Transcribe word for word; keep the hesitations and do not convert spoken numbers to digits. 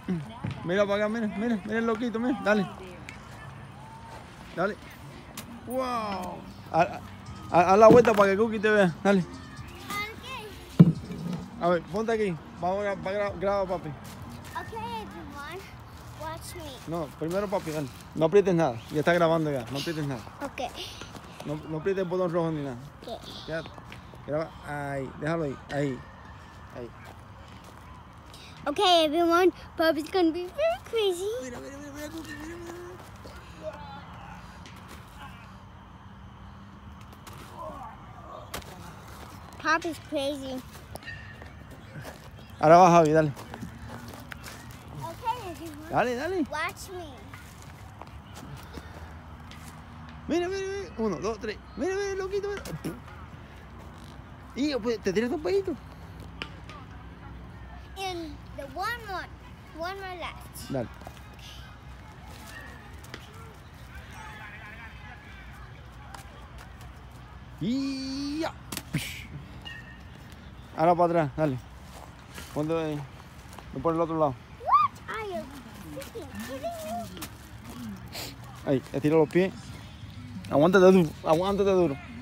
Mira para acá, mira, mira, mira el loquito, mira, dale. Dale. Wow. Haz la vuelta para que Cookie te vea, dale. A ver, ponte aquí. Vamos a gra grabar, papi. Okay, everyone. Watch me. No, primero papi, dale. No aprietes nada. Ya está grabando ya. No aprietes nada. Okay. No, no aprietes el botón rojo ni nada. Okay. Quédate. Graba. Ahí. Déjalo ahí. Ahí. Ahí. Okay, everyone. Papa's gonna be very crazy. Mira, mira, mira, mira, Cookie, mira, mira. Papa's crazy. Ahora va Javi, dale. Okay, everyone. Dale, dale. Watch me. Mira, mira, mira. Uno, dos, tres. Mira, mira, loquito, mira. Y pues, te tiras un pedito. And the one more, one more left. Dale. Y ya. Ahora para atrás, dale. Ponte ahí. Ve por el otro lado. What are you freaking kidding me? Ahí, estira los pies. Aguántate duro, aguántate duro.